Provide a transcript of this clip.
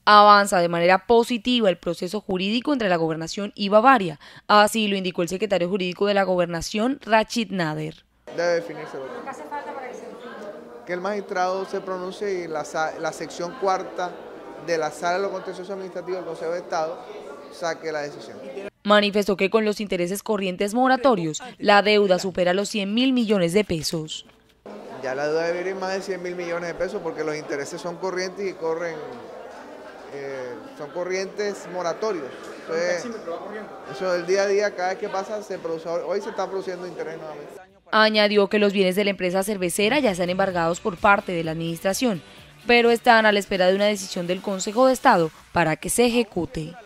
Avanza de manera positiva el proceso jurídico entre la Gobernación y Bavaria, así lo indicó el secretario jurídico de la Gobernación, Rachid Nader. Debe definirse. ¿Qué hace falta para que se defina? Que el magistrado se pronuncie y la sección cuarta de la Sala de lo Contencioso Administrativo del Consejo de Estado saque la decisión. Manifestó que con los intereses corrientes moratorios, la deuda supera los 100.000 millones de pesos. Ya la deuda debería ir más de 100.000 millones de pesos porque los intereses son corrientes y son corrientes moratorios. Entonces, eso del día a día, cada vez que pasa, hoy se está produciendo interés nuevamente. Añadió que los bienes de la empresa cervecera ya están embargados por parte de la administración, pero están a la espera de una decisión del Consejo de Estado para que se ejecute.